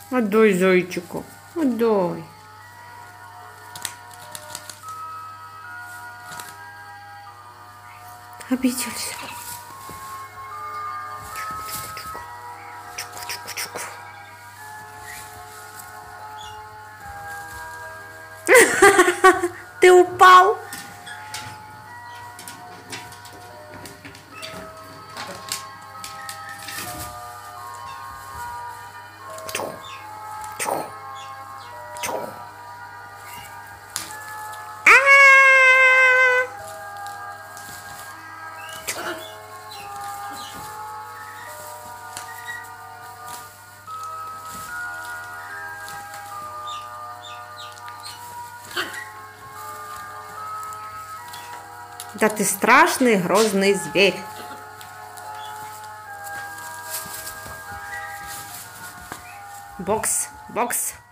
Отдай зайчику. Отдай. Обиделся. Ты упал? Да ты страшный, грозный зверь. Бокс, бокс.